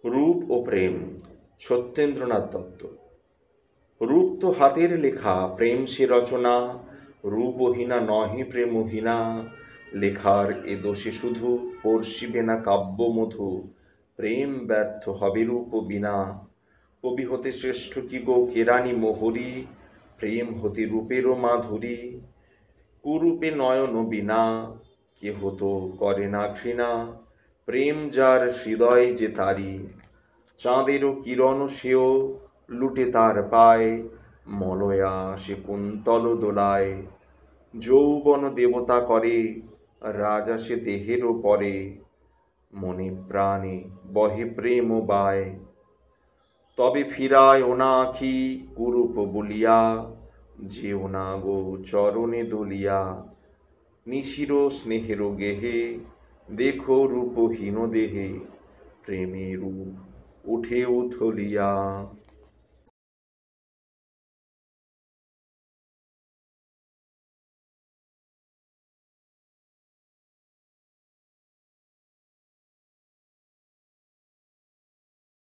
রূপ ও প্রেম, সত্যেন্দ্রনাথ দত্ত। রূপ তো হাতের লেখা, প্রেম সে রচনা। রূপহীনা নহে প্রেমহীনা, লেখার এ দোষে শুধু পড়শিবে না কাব্যমধু। প্রেম ব্যর্থ হবে রূপ বিনা। কবি হতে শ্রেষ্ঠ কি গো কেরানি মোহরি, প্রেম হতে রূপেরও মাধুরী। কুরূপে নয়ন বিনা, কেহ তো করে না ঘৃণা। প্রেম যার হৃদয় যে তারি, চাঁদেরও কিরণ সেও লুটে তার পায়। মলয়া সে কুন্তল দোলায়, যৌবন দেবতা করে, রাজা সে দেহেরও পরে। মনে প্রাণে বহে প্রেম বায়, তবে ফিরায় ওনা আখি কুরূপ বলিয়া। যেও না গো চরণে দলিয়া, নিশির স্নেহের গেহে, দেখো রূপহীন দেহে, প্রেমে রূপ উঠে উথলিয়া।